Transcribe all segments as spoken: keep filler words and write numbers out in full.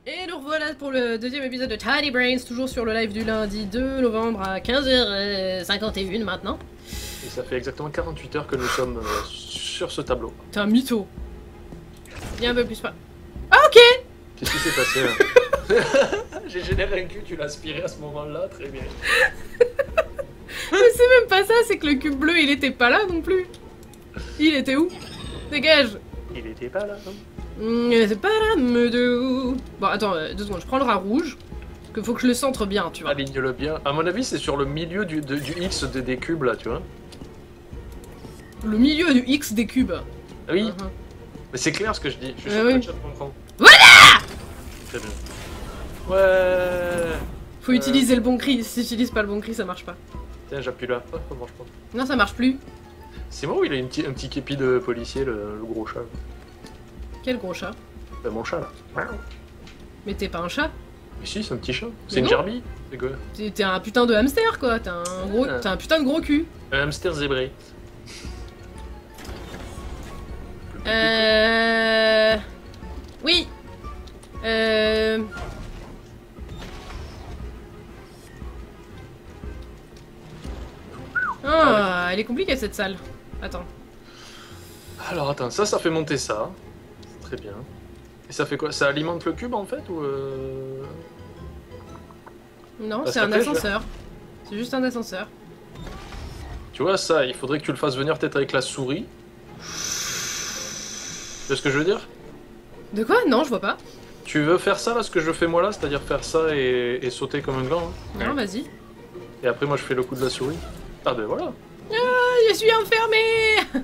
Et nous revoilà pour le deuxième épisode de Tiny Brains, toujours sur le live du lundi deux novembre à quinze heures cinquante et une maintenant. Et ça fait exactement quarante-huit heures que nous sommes euh, sur ce tableau. T'es un mytho. Viens un peu plus pas. Ah ok. Qu'est-ce qui s'est passé là? J'ai généré un cul, tu l'as aspiré à ce moment-là, très bien. Mais c'est même pas ça, c'est que le cube bleu il était pas là non plus. Il était où? Dégage. Il était pas là, hein. Il était pas là, me Bon attends, euh, deux secondes, je prends le rat rouge. Parce qu'il faut que je le centre bien, tu vois. Aligne-le bien. À mon avis, c'est sur le milieu du, de, du X de, des cubes là, tu vois. Le milieu du X des cubes. Ah oui. Uh-huh. Mais c'est clair ce que je dis. Je suis Euh, sûr oui. que le chat comprend. Voilà. Très bien. Ouais. Faut Euh. utiliser le bon cri, si j'utilise pas le bon cri ça marche pas. Tiens, j'appuie là. Oh, ça marche pas. Non ça marche plus. C'est moi ou il a une petit- un petit képi de policier, le, le gros chat? Quel gros chat. Ben, mon chat là. Mais t'es pas un chat. Mais si, c'est un petit chat. C'est Mais une non. gerbille. C'est quoi? T'es t'es un putain de hamster quoi, t'as un gros, Ah. t'as un putain de gros cul. Un hamster zébré. Euh... Oui. Euh... Ah, elle est compliquée cette salle. Attends. Alors attends, ça, ça fait monter ça. Très bien. Et ça fait quoi? Ça alimente le cube en fait ou euh... Non, Parce c'est un qu'après, je- ascenseur. C'est juste un ascenseur. Tu vois ça, il faudrait que tu le fasses venir peut-être avec la souris. Tu vois ce que je veux dire? De quoi? Non, je vois pas. Tu veux faire ça là, ce que je fais moi là, c'est-à-dire faire ça et, et sauter comme un gland hein. Non, vas-y. Et après moi je fais le coup de la souris. Ah ben voilà. Ah, je suis enfermée.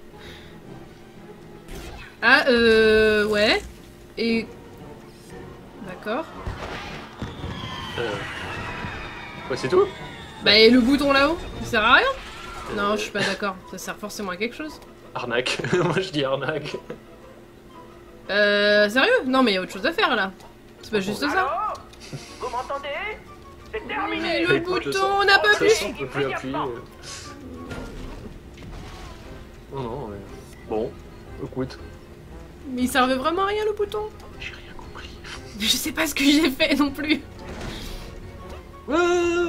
Ah, euh... Ouais. Et... D'accord. Euh... Ouais c'est tout? Bah, et le bouton là-haut? Ça sert à rien? Non, je suis pas d'accord. Ça sert forcément à quelque chose. Arnaque. Moi je dis arnaque. Euh... Sérieux? Non, mais y a autre chose à faire, là. C'est pas juste ça. Allô? Vous m'entendez? C'est terminé. Mais le Écoute, bouton, le sang- on n'a pas le pu. sang peut plus appuyer. Non non mais... Bon, écoute. Mais il servait vraiment à rien, le bouton. J'ai rien compris. Je sais pas ce que j'ai fait non plus. Ouais.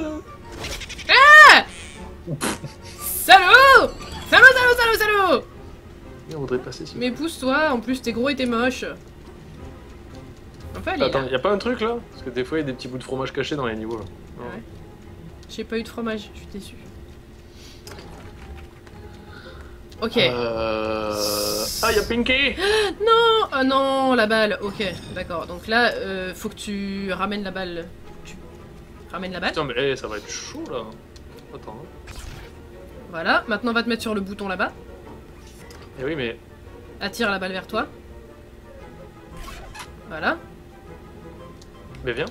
Salaud! Salaud, salaud, salaud, salaud! Et on voudrait passer sur... Mais pousse-toi, en plus t'es gros et t'es moche. Enfin, elle est Attends, là. y a pas un truc là? Parce que des fois y a des petits bouts de fromage cachés dans les niveaux là. Ah ouais. J'ai pas eu de fromage, je suis déçue. Ok. Euh... Ah, y'a Pinky! Non! Oh non, la balle. Ok, d'accord. Donc là, euh, faut que tu ramènes la balle. Tu ramènes la balle. Putain, mais eh, ça va être chaud là. Attends. Voilà, maintenant on va te mettre sur le bouton là-bas. Eh oui, mais. Attire la balle vers toi. Voilà. Mais viens.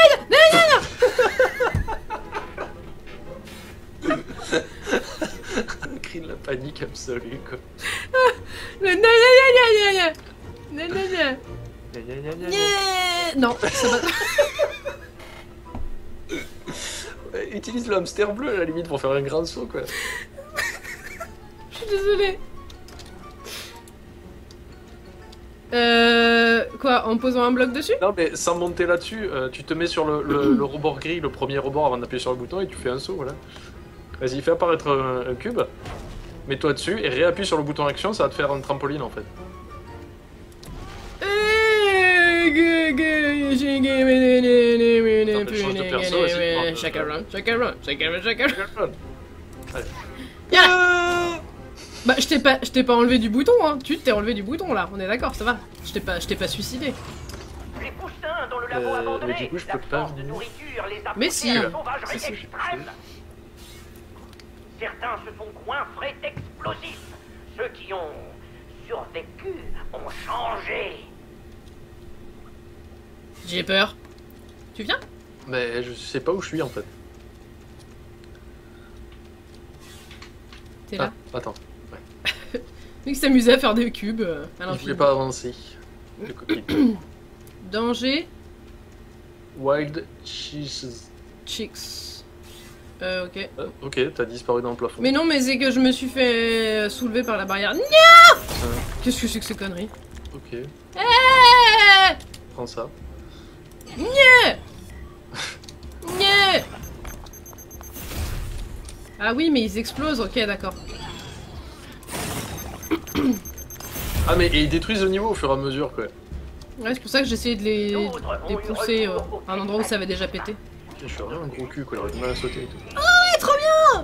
Un cri de la panique absolue quoi. Gna, gna, gna, gna, gna. Gna, gna, gna. Gna, gna, gna, gna, gna. Gna. Non, ça va. Ouais, utilise le hamster bleu à la limite pour faire un grand saut quoi. Je suis désolée. Euh... Quoi, en posant un bloc dessus? Non, mais sans monter là-dessus, euh, tu te mets sur le, le, le rebord gris, le premier rebord avant d'appuyer sur le bouton et tu fais un saut, voilà. Vas-y, fais apparaître un, un cube, mets-toi dessus et réappuie sur le bouton action, ça va te faire un trampoline en fait. Chaka run, chaka run, chaka run, chaka run. Allez. Yeah. Bah, je t'ai pas, je t'ai pas enlevé du bouton, hein. Tu t'es enlevé du bouton là, on est d'accord, ça va. Je t'ai pas, je t'ai pas suicidé. Les poussins dans le labo Euh, abandonné. mais du coup, je peux pas L'absence de venir. nourriture les a Mais poussés si. à la sauvagerie Si, si, extrême. Certains se sont coincés d'explosifs. Ceux qui ont survécu ont changé. J'ai peur. Tu viens? Mais je sais pas où je suis en fait. T'es là? Ah, attends. Lui qui s'amusait à faire des cubes euh, à Je l'infini. voulais pas avancer. Le coquille. Danger, Wild cheese. chicks. Euh, ok. Euh, ok, t'as disparu dans le plafond. Mais non, mais c'est que je me suis fait euh, soulever par la barrière. Nya. Hein, Qu'est-ce que c'est que ces conneries? ok, Eh. prends ça. Nyeh. Nyeh. Ah oui, mais ils explosent, ok, d'accord. Ah mais et ils détruisent le niveau au fur et à mesure quoi. Ouais, c'est pour ça que j'essayais de les, de les pousser euh, à un endroit où ça avait déjà pété. Je suis vraiment un gros cul quoi, il aurait du mal à sauter et tout. Oh, ouais, trop bien.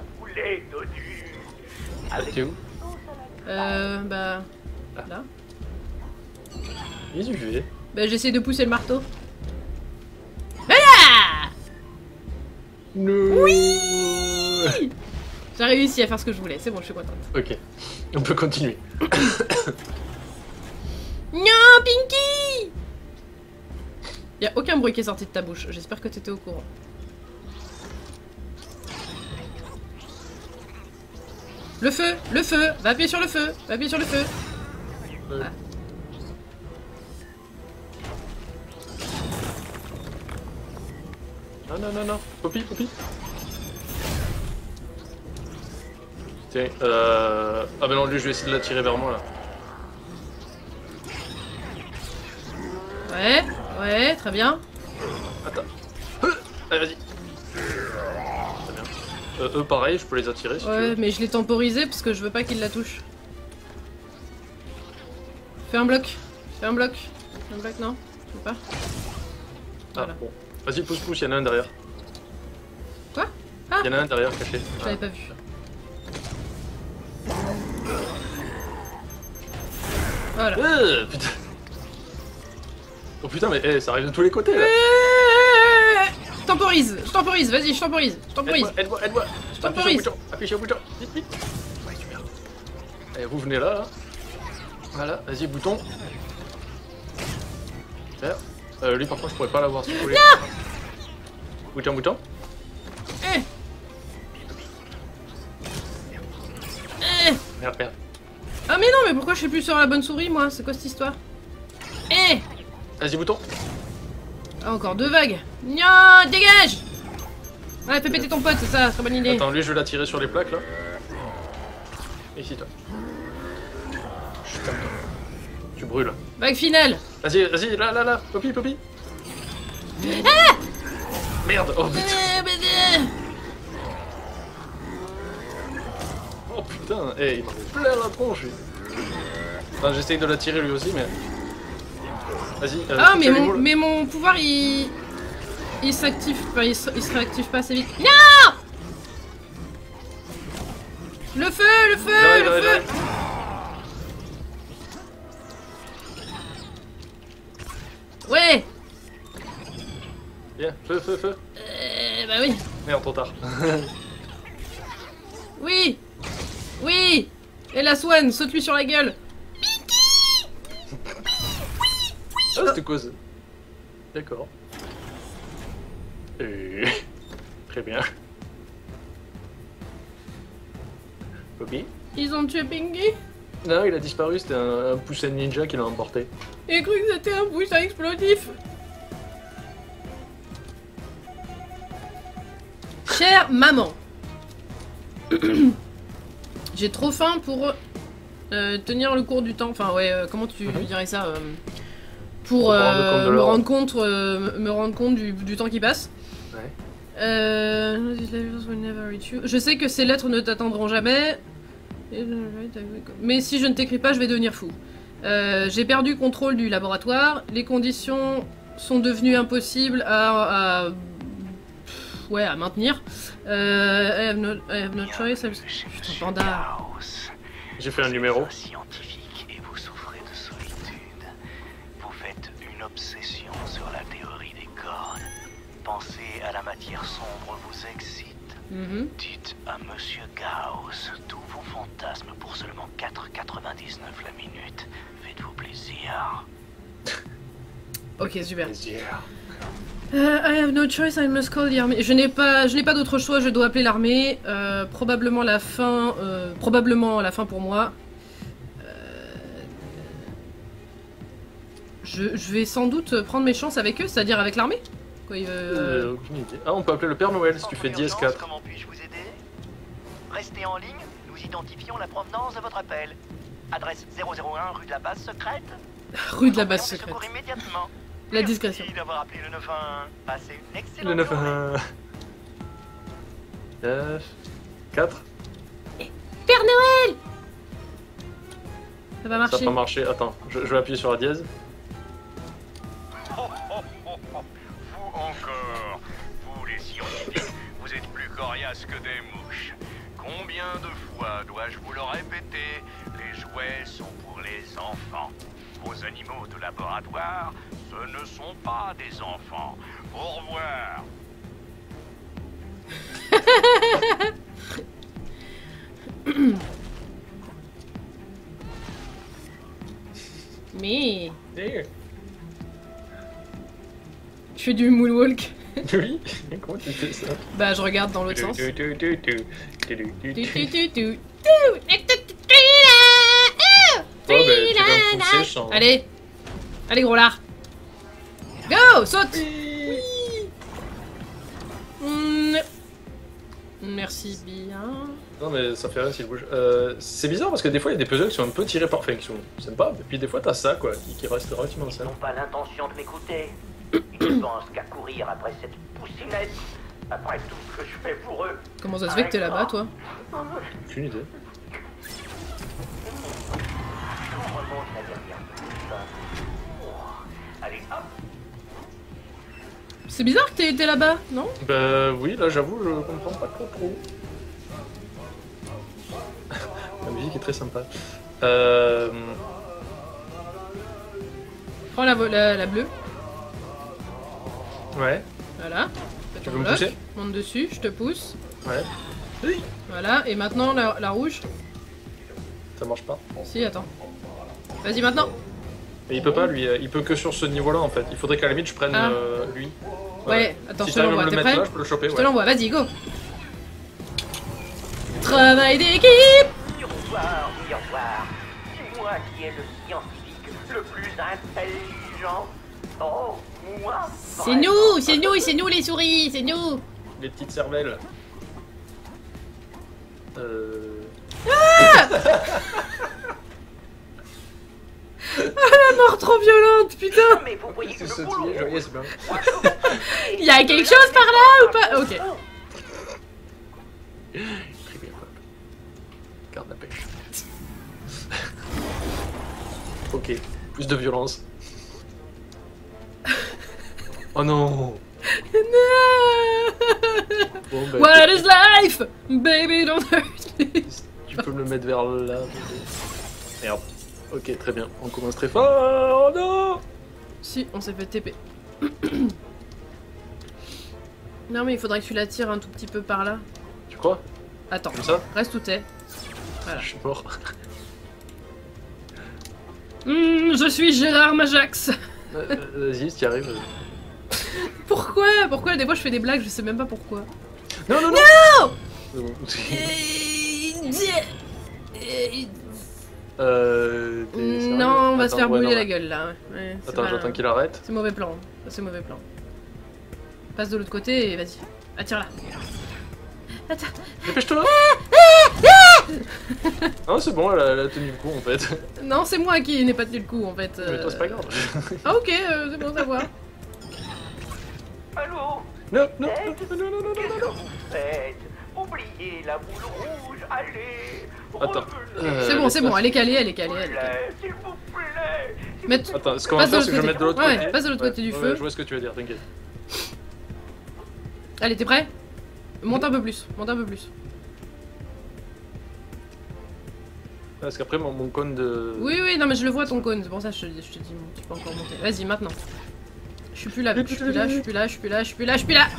Ah, t'es où? Euh, bah... là. Qu'est-ce que tu fais? Bah j'essaie de pousser le marteau. Voilà. No. Oui. J'ai réussi à faire ce que je voulais, c'est bon, je suis contente. Ok, on peut continuer. Non, Pinky. Y'a aucun bruit qui est sorti de ta bouche, j'espère que t'étais au courant. Le feu, le feu, va appuyer sur le feu, va appuyer sur le feu. Euh. Ah. Non, non, non, non, Poppy, Poppy. Tiens, euh... ah bah non, lui je vais essayer de l'attirer vers moi là. Ouais, ouais, très bien. Attends. Euh, Allez, vas-y. Très bien. Euh, eux pareil, je peux les attirer si tu Ouais, veux. mais je l'ai temporisé parce que je veux pas qu'il la touche. Fais un bloc, fais un bloc. Fais un bloc, non? Je veux pas. Ah Voilà. bon. Vas-y, pousse, pousse, y'en a un derrière. Quoi? Ah, Y'en a un derrière caché. je l'avais pas vu. Voilà. Euh, putain. Oh putain, mais eh, ça arrive de tous les côtés là. Je temporise, je temporise, vas-y, je temporise, je temporise. Aide-moi, aide-moi, aide-moi. Je Appuie sur le temporise. bouton, appuie sur le bouton. Vite, vite. Ouais, super. Allez, vous venez là, là. Voilà, vas-y, bouton. Super. Euh, lui, par contre, je pourrais pas l'avoir si vous voulez. Bouton, bouton. Eh. Eh. Merde, merde. Ah mais non, mais pourquoi je suis plus sur la bonne souris, moi? C'est quoi cette histoire? Eh. Vas-y, bouton. Ah, encore deux vagues. Non, dégage. Ouais, fais péter ton pote, c'est ça, très bonne idée. Attends, lui, je vais l'attirer sur les plaques là. Ici, toi. Chut, calme-toi. Tu brûles. Vague finale. Vas-y, vas-y, là, là, là. Poppy, Poppy. Ah. Merde, oh putain. Eh, mais, eh. Oh putain, eh, il m'a fait plein la tronche. lui. Attends, j'essaye de l'attirer lui aussi, mais. Vas-y. Euh, Ah, mais fais les mon, moules. mais mon pouvoir, il... Il s'active pas, il se, il se réactive pas assez vite. Non. Le feu, le feu, J'arrive, le j'arrive, feu. j'arrive. Ouais. Viens, feu, feu, feu. Euh, bah oui. Merde, trop tard. Oui. Oui. Et la Swan, saute-lui sur la gueule. Ah, c'était quoi ça? D'accord. Euh... Très bien. Poppy? Ils ont tué Pinky. Non, il a disparu, c'était un, un poussin ninja qui l'a emporté. J'ai cru que c'était un poussin explosif. Chère maman, j'ai trop faim pour euh, tenir le cours du temps. Enfin, ouais, euh, comment tu Mhm. dirais ça euh, Pour Pour me rendre euh, compte de me l'heure. rendre compte, euh, me rendre compte du, du temps qui passe. Ouais. Euh, je sais que ces lettres ne t'atteindront jamais. Mais si je ne t'écris pas, je vais devenir fou. Euh, j'ai perdu contrôle du laboratoire. Les conditions sont devenues impossibles à, à ouais, à maintenir. Euh, I have no, I have no choice. I'm... Putain, panda. J'ai fait un numéro. Scientifique et vous souffrez de solitude. Vous faites une obsession sur la théorie des cordes. Penser à la matière sombre vous excite. Mm-hmm. Dites à Monsieur Gauss tous vos fantasmes pour seulement quatre quatre-vingt-dix-neuf la minute. Faites-vous plaisir. Ok, super. Plaisir. Euh, I have no choice, I must call the army. Je n'ai pas, je n'ai pas d'autre choix, je dois appeler l'armée. Euh, probablement la fin, euh, probablement la fin pour moi. Euh, je, je vais sans doute prendre mes chances avec eux, c'est-à-dire avec l'armée. Quoi, euh... Euh, aucune idée. Ah, on peut appeler le Père Noël si tu fais dièse quatre. Comment puis-je vous aider? Restez en ligne, nous identifions la provenance de votre appel. Adresse zéro zéro un rue de la base secrète. Rue de la base Nous secrète. secours immédiatement. La discrétion. Merci d'avoir appelé le neuf un un. Passez une excellente Le neuf journée. un neuf quatre. Père Noël. Ça va Ça marcher. n'a pas marché. Attends, je, je vais appuyer sur la dièse. Oh, oh, oh, oh. Vous encore, vous les scientifiques, vous êtes plus coriaces que des mouches. Combien de fois dois-je vous le répéter? Les jouets sont pour les enfants. Vos animaux de laboratoire, ce ne sont pas des enfants. Au revoir. Mais Eh, je fais du moonwalk. Oui. Comment tu fais ça? Bah je regarde dans l'autre sens. Tu, tu, tu, tu, tu, tu, tu, Tu, tu. tu, tu, tu. Oh, bah, tu vas me pousser, je sens. Allez. Allez gros lard. Go, saute. Mm. Merci bien. Non mais ça fait rien s'il bouge. Euh, c'est bizarre parce que des fois il y a des puzzles qui sont un peu tirés par... Enfin qui sont sympas, et puis des fois t'as ça quoi, qui, qui reste relativement Ils simple. n'ont pas l'intention de m'écouter. Ils ne pensent qu'à courir après cette poussinette. Après tout ce que je fais pour eux. Comment ça se fait que t'es là-bas toi? Aucune idée. On remonte la dernière pousse. Allez, hop. C'est bizarre que t'aies été là-bas, non? Bah oui, là j'avoue je comprends pas trop trop. La musique est très sympa. Euh... Prends la, vo- la, la bleue. Ouais, Voilà. tu veux me Bloc. pousser? Monte dessus, je te pousse. Ouais. Oui. Voilà, et maintenant la, la rouge. Ça marche pas. Si, attends. Vas-y maintenant. Mais il peut pas lui, euh, il peut que sur ce niveau-là en fait. Il faudrait qu'à la limite je prenne Ah. euh, lui. Ouais, attends, si je te t'arrives à l'envoie. me le T'es mettre prêt? là, je peux le choper. Je te Ouais. l'envoie, vas-y, go. Travail d'équipe. Miroir, miroir. C'est moi qui est le scientifique le plus intelligent. Oh, moi. C'est nous, c'est nous, c'est nous les souris, c'est nous. Les petites cervelles. Euh... La mort trop violente, putain. Mais vous voyez C'est le sautillé, boulot. joyeux, c'est bien. Il y a quelque chose par là ou pas? Ok. Très bien, hop. Garde la pêche. Ok, plus de violence. Oh non. Bon, bah, What is life? Baby, don't hurt me. tu peux me le mettre vers là. Merde. Ok, très bien. On commence très fort. Oh non. Si, on s'est fait T P. Non mais il faudrait que tu la tires un tout petit peu par là. Tu crois? Attends, Comme ça? reste où t'es. Voilà. Je suis mort. Hmm, je suis Gérard Majax. Euh, Vas-y, si tu y arrives. Pourquoi? Pourquoi? Des fois je fais des blagues, je sais même pas pourquoi. Non, non, non. Non. C'est bon. Euh, Euh, t'es sérieux? Non, on va Attends, se faire ouais, brûler non, la ouais. gueule là. Ouais, c'est Attends, pas- j'attends qu'il arrête. C'est mauvais plan. Ça, C'est mauvais plan. Passe de l'autre côté et vas-y. Attire-la. Attends. Dépêche-toi. Non, c'est bon, elle a, elle a tenu le coup en fait. Non, c'est moi qui n'ai pas tenu le coup en fait. Mais toi, c'est pas grave. Ah ok, euh, c'est bon à savoir. Allô? Non, non, Ed, non, non, non, non, non, qu'est-ce non, que non. vous faites? Oubliez la boule rouge, allez. Attends. Revenez. Euh, C'est bon, c'est laisse-moi- bon, elle est calée, elle est calée. S'il Elle vous est calée. plaît, s'il vous plaît. S'il Mais vous plaît. Attends, ce qu'on va Passe de faire, c'est que je l'autre vais mettre de l'autre côté. côté. Ouais, passe de l'autre côté du ouais, feu. Je vois ce que tu veux dire, t'inquiète. Allez, t'es prêt? Monte un peu plus, monte un peu plus. Parce qu'après, mon, mon cône de. Oui, oui, non mais je le vois ton cône, c'est pour ça que je te, je te dis, bon, tu peux encore monter. Vas-y, maintenant. Je suis plus là, je suis plus là, je suis plus là, je suis plus là, je suis plus là, je suis plus là.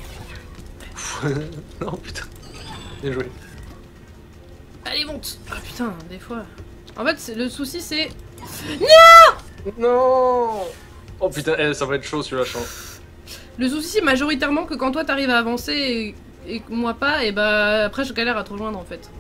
Non, putain. Bien joué. Allez, monte. Ah putain, des fois. En fait, c'est- le souci c'est... Non. Oh putain, eh, ça va être chaud celui-là, je sens. Le souci c'est majoritairement que quand toi t'arrives à avancer et, et que moi pas, et bah après je galère à te rejoindre en fait.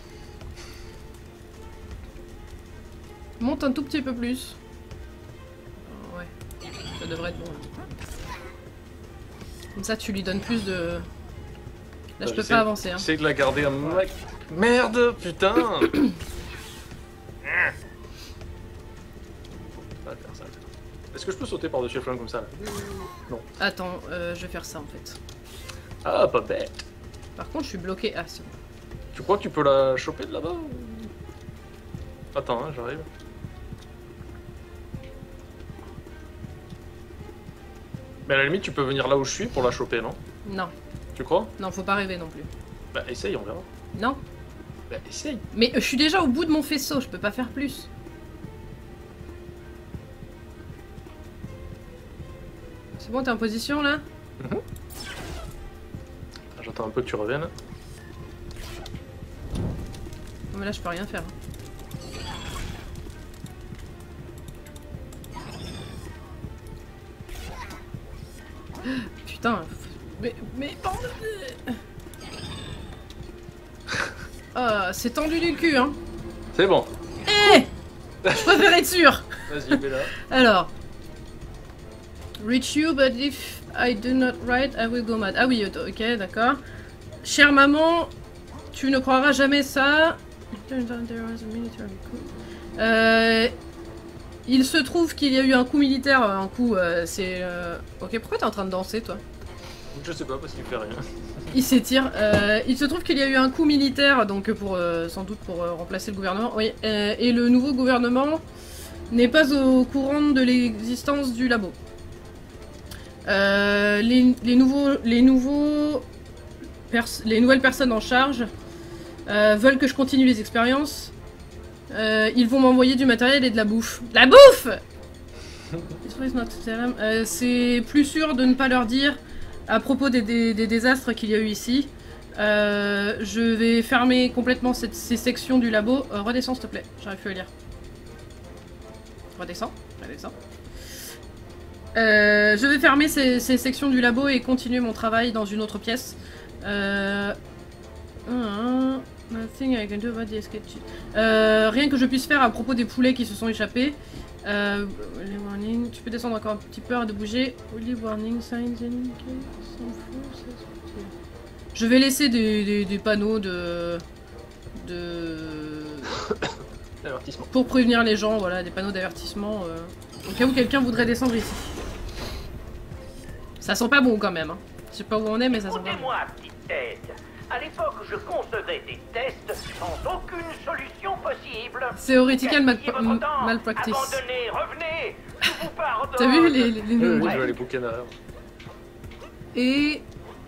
Monte un tout petit peu plus. Oh, ouais, ça devrait être bon là. Comme ça tu lui donnes plus de... Là je peux J'essaie- pas avancer hein. J'essaie de la garder un mec. Merde, putain. Faut pas faire ça. Est-ce que je peux sauter par-dessus le flanc comme ça là? Non. Attends, euh, je vais faire ça en fait. Ah, pas bête. Par contre, je suis bloqué. Ah, c'est bon. Tu crois que tu peux la choper de là-bas ou... Attends, hein, j'arrive. Mais à la limite, tu peux venir là où je suis pour la choper, non? Non, Tu crois? non, faut pas rêver non plus. Bah, essaye, on verra. Non, Bah, essaye. mais euh, je suis déjà au bout de mon faisceau, je peux pas faire plus. C'est bon, t'es en position là? Mhm. J'attends un peu que tu reviennes. Non, mais là, je peux rien faire. Putain, mais, mais bordel. Ah, c'est tendu du cul, hein. C'est bon. Eh, je préfère être sûr. Vas-y, Bella. Alors, reach you, but if I do not write, I will go mad. Ah oui, ok, d'accord. Chère maman, tu ne croiras jamais ça. Euh, il se trouve qu'il y a eu un coup militaire, un coup, euh, c'est... Euh... Ok, pourquoi t'es en train de danser, toi? Je sais pas, parce qu'il fait rien. Il s'étire. Euh, il se trouve qu'il y a eu un coup militaire, donc pour euh, sans doute pour euh, remplacer le gouvernement. Oui, euh, et le nouveau gouvernement n'est pas au courant de l'existence du labo. Euh, les, les nouveaux, les nouveaux, les nouvelles personnes en charge euh, veulent que je continue les expériences. Euh, ils vont m'envoyer du matériel et de la bouffe. La bouffe. euh, C'est plus sûr de ne pas leur dire. À propos des, des, des désastres qu'il y a eu ici, euh, je vais fermer complètement cette, ces sections du labo. Euh, redescends s'il te plaît, j'arrive plus à lire. Redescends, redescends. Euh, je vais fermer ces, ces sections du labo et continuer mon travail dans une autre pièce. Euh... Uh, nothing I can do about the escape. Euh, rien que je puisse faire à propos des poulets qui se sont échappés. Euh, les warnings, tu peux descendre encore un petit peu, arrête de bouger. Only warning signs Je vais laisser des, des, des panneaux de... de... Avertissement. Pour prévenir les gens, voilà, des panneaux d'avertissement. Euh, au cas où quelqu'un voudrait descendre ici. Ça sent pas bon quand même. Hein. Je sais pas où on est, mais ça sent pas bon. Écoutez-moi, petite tête. À l'époque, je concevais des tests sans aucune solution possible. C'est Theoretical mal Gaspillez votre temps. malpractice. Abandonnez, revenez. Je vous pardonne. T'as vu les, les, les Oui, nouveaux oui, je vois les bouquins derrière. Et...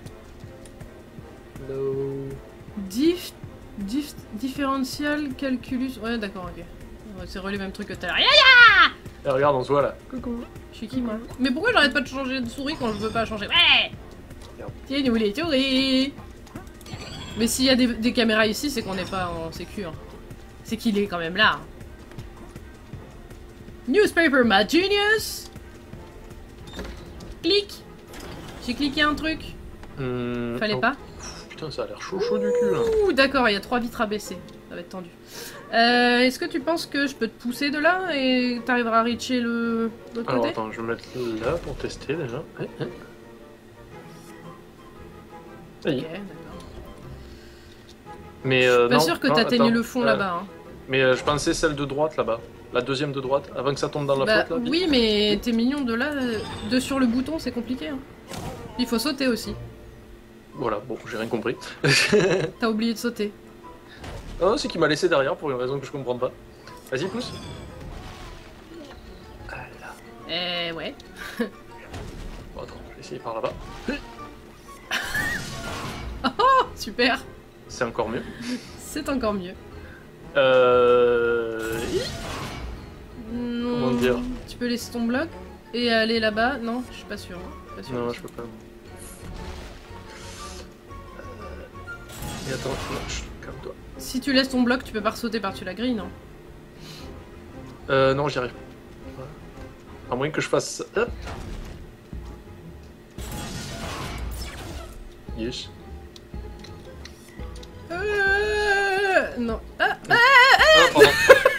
No. Diff... Diff... Differential calculus... Ouais, d'accord, ok. Ouais, c'est re les mêmes trucs que tout à l'heure. Et regarde, on se voit là. Coucou. Je suis qui, moi? Mais pourquoi j'arrête pas de changer de souris quand je veux pas changer? Ouais. Tiens, nous les souris. Mais s'il y a des, des caméras ici, c'est qu'on n'est pas en sécu. Hein. C'est qu'il est quand même là. Hein. Newspaper, my genius. Clique. J'ai cliqué un truc. Mmh, Fallait oh. pas. Putain, ça a l'air chaud chaud du cul là. Ouh, d'accord, il y a trois vitres à baisser. Ça va être tendu. Euh, Est-ce que tu penses que je peux te pousser de là et t'arriveras à reacher le l'autre Alors côté? attends, je vais mettre là pour tester déjà. Eh, eh. Ça y est. Ok, d'accord. Mais euh, Pas non, sûr que non, t'atteignes attends, le fond euh, là-bas. Hein. Mais euh, je pensais celle de droite là-bas. La deuxième de droite, avant que ça tombe dans la Bah, flotte là. oui, mais t'es mignon de là, euh, de sur le bouton, c'est compliqué. Hein. Il faut sauter aussi. Voilà, bon, j'ai rien compris. T'as oublié de sauter. Oh, c'est qu'il m'a laissé derrière pour une raison que je comprends pas. Vas-y, pousse. Voilà. Eh ouais. Bon, attends, je vais essayer par là-bas. Oh, super. C'est encore mieux. C'est encore mieux. Euh... Non, dire tu peux laisser ton bloc et aller là-bas? Non, je suis pas sûre. Hein. Pas sûre, Non, pas je sûre. peux pas. Et attends, non, chut, calme-toi. Si tu laisses ton bloc, tu peux pas sauter par-dessus la grille, non? Euh, non, j'y arrive. Voilà. À moins que je fasse... Hop. Yes. Euh... Non. Ah, ah, Ah, pardon.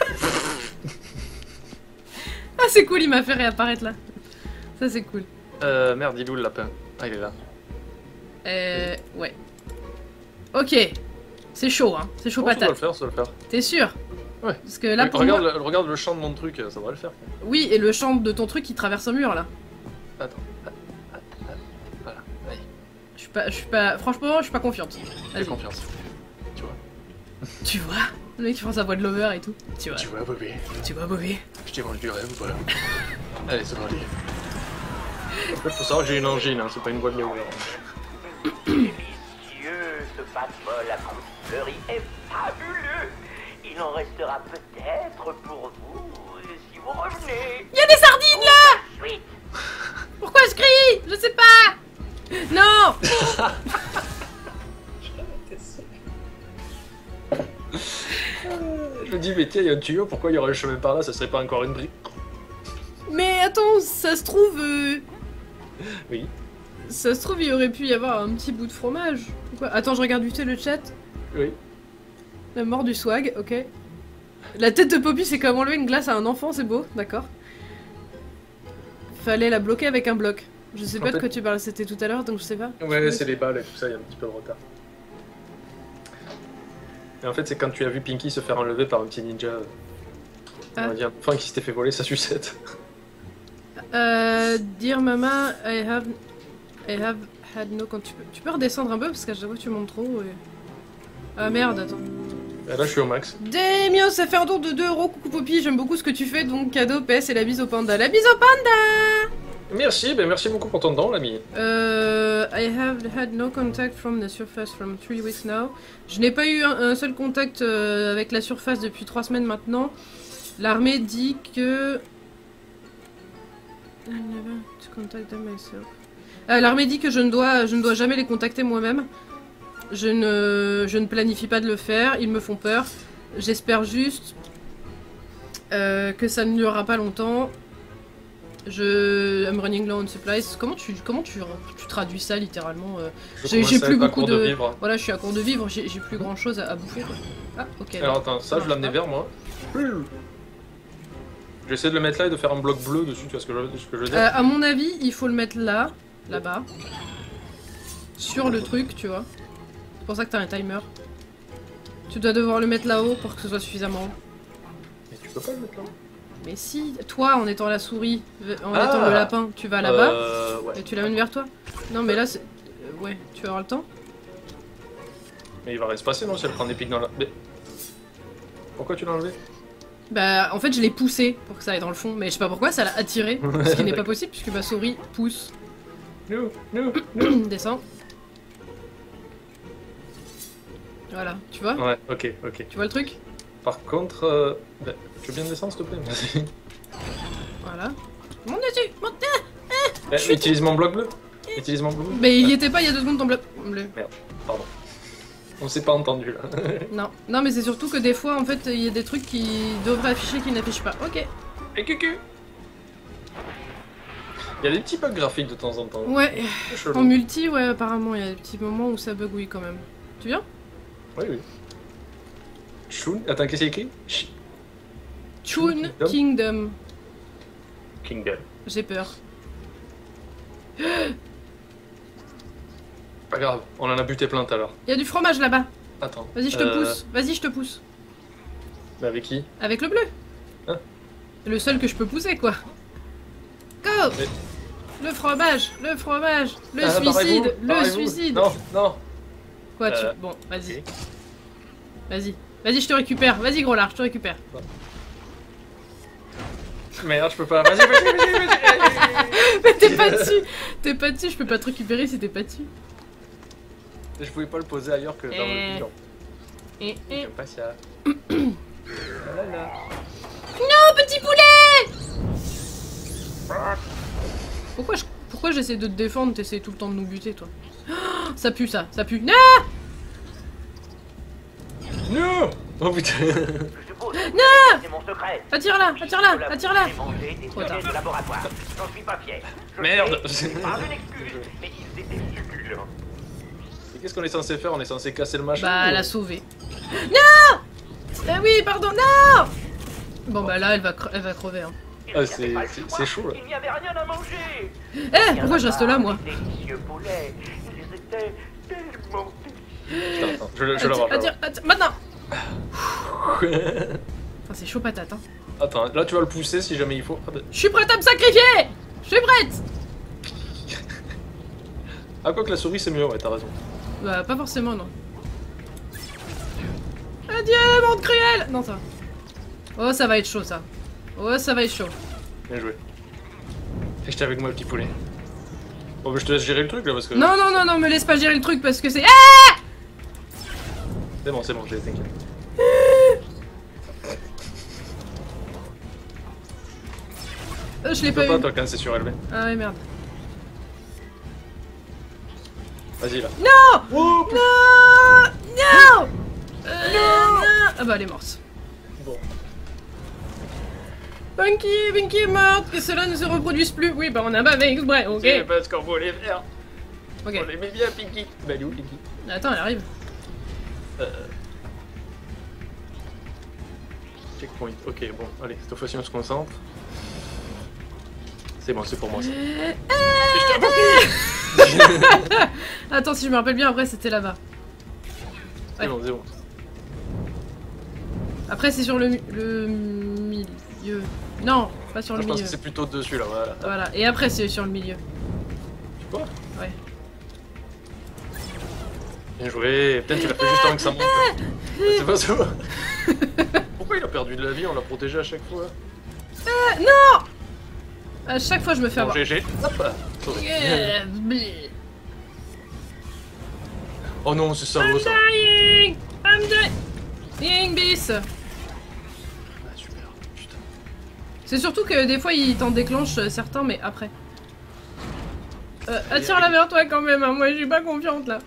ah c'est cool, il m'a fait réapparaître là. Ça, c'est cool. Euh, merde, il est où le lapin? Ah, il est là. Euh... Ouais. Ok. C'est chaud, hein. C'est chaud Oh, ça doit le patate. faire, ça doit le faire. T'es sûr? Ouais. Parce que là, Oui, pour regarde, moi... le, regarde le champ de mon truc, ça devrait le faire. Oui, et le champ de ton truc qui traverse un mur, là. Attends. Voilà, allez, Je suis pas... Je suis pas... Franchement, je suis pas confiante. fais Vas-y. confiance. Tu vois. Tu vois? Le mec qui prend sa voix de lover et tout. Tu vois? Tu vois, Bobby. Tu vois, Bobby? Je t'ai vendu du rêve ou pas? Allez, c'est parti. En fait, faut savoir que j'ai une angine, hein, c'est pas une voix de lover. Délicieux, ce passe-molle à coups est fabuleux. Il en restera peut-être pour vous si vous revenez. Y'a des sardines, là! Suite. Pourquoi je crie? Je sais pas! Non! Je me dis, mais tiens, il y a un tuyau, pourquoi il y aurait un chemin par là, ça serait pas encore une brique? Mais attends, ça se trouve... euh, Oui. Ça se trouve, il aurait pu y avoir un petit bout de fromage. Ou quoi? Attends, je regarde vite fait le chat. Oui. La mort du swag, ok. La tête de Poppy, c'est comme enlever une glace à un enfant, c'est beau, d'accord. Fallait la bloquer avec un bloc. Je sais En pas de fait- quoi tu parles, c'était tout à l'heure, donc je sais pas. Ouais, c'est les balles et tout ça, il y a un petit peu de retard. Et en fait, c'est quand tu as vu Pinky se faire enlever par un petit ninja. euh, On Ah. va dire un enfant qui s'était fait voler sa sucette. Euh... Dire mama, I have... I have had no... Quand tu peux... Tu peux redescendre un peu, parce que j'avoue que tu montes trop, et... Ah merde, attends. Et là, je suis au max. Damien, ça fait un tour de deux euros, coucou Poppy, j'aime beaucoup ce que tu fais, donc cadeau, P S et la bise au panda. La bise au panda! Merci, ben merci beaucoup pour ton don, l'ami. Euh, I have had no contact from the surface from three weeks now. Je n'ai pas eu un, un seul contact euh, avec la surface depuis trois semaines maintenant. L'armée dit que... I never to contact them myself. Euh, L'armée dit que je ne dois, je ne dois jamais les contacter moi-même. Je ne, je ne planifie pas de le faire. Ils me font peur. J'espère juste euh, que ça ne durera pas longtemps. Je... I'm running low on supplies. Comment tu, comment tu, tu traduis ça littéralement euh, Je J'ai- j'ai commence à plus être à beaucoup court de- vivre. Voilà, je suis à court de vivre, j'ai j'ai plus grand chose à, à bouffer quoi. Ah, ok. Alors attends, ça, je l'ai amené vers moi. J'essaie de le mettre là et de faire un bloc bleu dessus, tu vois ce que je, ce que je veux dire? Euh, à mon avis, il faut le mettre là, là-bas. Sur le truc, tu vois. C'est pour ça que t'as un timer. Tu dois devoir le mettre là-haut pour que ce soit suffisamment haut. Mais tu peux pas le mettre là. Mais si, toi, en étant la souris, en Ah. étant le lapin, tu vas là-bas Euh, ouais. et tu l'amènes vers toi. Non, mais là, c'est... euh, ouais, tu vas avoir le temps. Mais il va rien se passer, non, si elle prend des pics dans la... Mais... Pourquoi tu l'as enlevé? Bah, en fait, je l'ai poussé pour que ça aille dans le fond, mais je sais pas pourquoi, ça l'a attiré. Ce qui n'est pas D'accord. possible puisque ma souris pousse. Nous, nous, nous. Descends. Voilà, tu vois? Ouais, ok, ok. Tu vois le truc? Par contre, euh... ben, tu veux bien descendre, s'il te plaît? Merci. Voilà. Monte dessus! Monte! Eh, utilise mon bloc bleu. Utilise mon bloc bleu. Mais il y était pas il y a deux secondes ton bloc bleu. Pardon. On s'est pas entendu là. Non, non, mais c'est surtout que des fois, en fait, il y a des trucs qui devraient afficher qui n'affichent pas. Ok. Et cucu. Il y a des petits bugs graphiques de temps en temps. Ouais. C'est chelou. En multi, ouais, apparemment, il y a des petits moments où ça bugouille quand même. Tu viens? Oui, oui. Shun. Attends, qu'est-ce qu'il y a écrit? Ch- Toon Kingdom. Kingdom. Kingdom. J'ai peur. Pas grave, on en a buté plein tout à l'heure. Il y a du fromage là-bas. Attends. Vas-y, je te Euh, pousse. Vas-y, je te pousse. Mais avec qui? Avec le bleu. Hein? Le seul que je peux pousser, quoi. Go! Mais- Le fromage, le fromage, le Ah, suicide, barrez-vous, le barrez-vous. suicide. Non, non. Quoi, tu... Euh, Bon, vas-y. ok. Vas-y. Vas-y, je te récupère. Vas-y, gros lard, je te récupère. Merde, je peux pas. Vas-y, vas-y, vas-y, vas-y. Mais t'es pas dessus. T'es pas dessus, je peux pas te récupérer si t'es pas dessus. Je pouvais pas le poser ailleurs que dans Eh. le bidon. Et, et... J'aime pas ça. Là, là. Oh, petit poulet! Pourquoi je... Pourquoi j'essaie de te défendre, t'essaies tout le temps de nous buter, toi? Oh, ça pue, ça, ça pue. Non! Non. Oh putain. Je suppose que Non! c'est mon secret. Attire-la, attire-la, Je attire-la! J'ai mangé des Trop tard. sujets de laboratoire. J'en suis pas fier. Je Merde. sais, c'est pas une excuse, mais ils étaient succulents. Et qu'est-ce qu'on est censé faire? On est censé casser le machin? Bah, ou- la sauver. Non! Ah oui, pardon, non! Bon, bah là, elle va, cre- elle va crever, hein. Il Ah, n'y c'est- avait pas le c'est- choix. c'est chaud, là. Il n'y avait rien à manger. Eh, pourquoi je reste là, moi? Des délicieux poulets. Ils étaient tellement délicieux. Putain, attends, je, je le Attire, range. attire, attire, maintenant! Enfin, c'est chaud patate, hein. Attends, là tu vas le pousser si jamais il faut. Ah, bah. Je suis prête à me sacrifier. Je suis prête. Ah, quoi que la souris c'est mieux, ouais, t'as raison. Bah, pas forcément, non. Adieu, monde cruel. Non, ça va. Oh, ça va être chaud, ça. Oh, ça va être chaud. Bien joué. Et j'étais avec moi, petit poulet. Bon, bah, je te laisse gérer le truc là parce que. Non, non, non, non, me laisse pas gérer le truc parce que c'est. Ah C'est bon, c'est bon, je l'ai, t'inquiète. euh, Je l'ai Tu pas peux pas, eu. toi, quand c'est surélevé. Ah ouais, merde. Vas-y là. Non. Oh, Non. Non. Euh, non. Ah bah, elle est morte. bon. Pinky, Pinky est morte, que cela ne se reproduise plus. Oui, bah on a pas fait exprès, ok. C'est parce qu'on voulait faire. Ok. On l'aimait bien, Pinky. Bah, elle est où, Pinky? Attends, elle arrive. Euh... Checkpoint. Ok, bon, allez, cette fois-ci on se concentre. C'est bon, c'est pour moi ça. Euh, Et je t'ai pas Attends, si je me rappelle bien, après c'était là-bas. C'est bon, c'est bon. Après, c'est sur le, mi- le milieu. Non, pas sur Moi, le je pense milieu. que c'est plutôt dessus là, voilà. Voilà, et après, c'est sur le milieu. Quoi? Ouais. Bien joué. Peut-être tu l'as fait juste avant que ça monte. C'est pas ça. Pourquoi il a perdu de la vie? On l'a protégé à chaque fois. Euh, non. À chaque fois, je me fais Bon, avoir. G G. Hop. Sauvé. Yeah, bleh. Oh non, c'est ça, I'm ça. dying. I'm dying, bis. Ah, super. Putain. C'est surtout que des fois, il t'en déclenche euh, certains, mais après. Euh, attire-la vers toi quand même, hein. Moi, je suis pas confiante là.